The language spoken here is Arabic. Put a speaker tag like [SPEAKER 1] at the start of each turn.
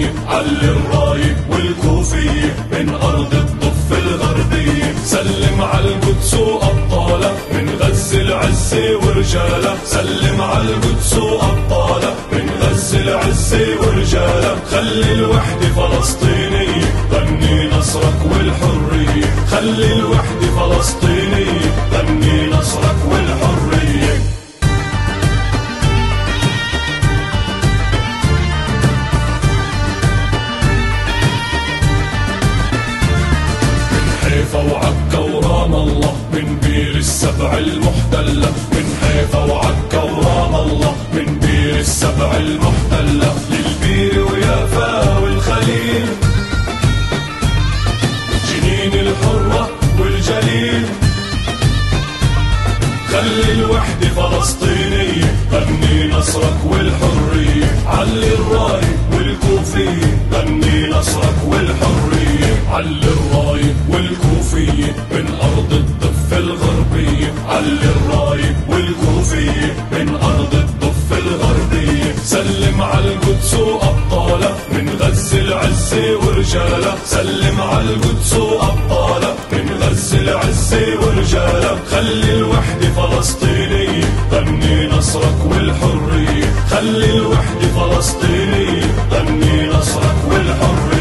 [SPEAKER 1] الراية، علي الراية والكوفية من أرض الضفة الغربية. سلم على القدس وأبطالها من غزة العزة ورجالها، سلم على القدس وأبطالها من غزة العزة ورجالها. خلي الوحدة فلسطينية غني نصرك والحرية، خلي الوحدة فلسطينية غني نصرك والحرية. حيفا وعكا ورام الله من بير السبع المحتلة، من حيفا وعكا ورام الله من بير السبع المحتلة. للبير ويافا والخليل جنين الحرة والجليل. خلي الوحدة فلسطينية غني نصرك والحرية، علي الراية والكوفية غني نصرك والحرية. علي الراية والكوفية من أرض الضفة الغربية، علي الراية والكوفية من أرض الضفة الغربية. سلم على القدس وأبطالها من غزة العزة ورجالها، سلم على القدس وأبطالها من غزة العزة ورجالها. خلي الوحدة فلسطينية غني نصرك والحرية، خلي الوحدة فلسطينية غني نصرك والحرية.